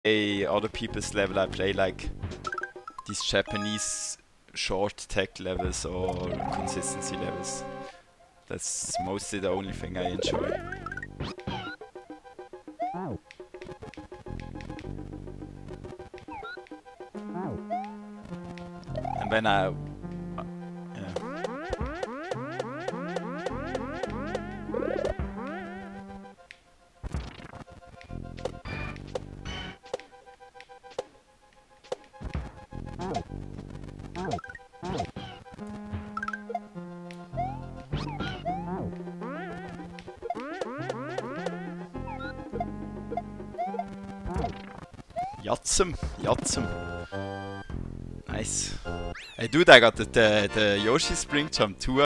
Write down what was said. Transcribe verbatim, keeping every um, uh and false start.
play other people's level, I play like these Japanese short tech levels or consistency levels. That's mostly the only thing I enjoy. And when I... Uh, yeah. Yatsum, Yatsum. Nice. Hey dude, I got the, the, the Yoshi spring jump too.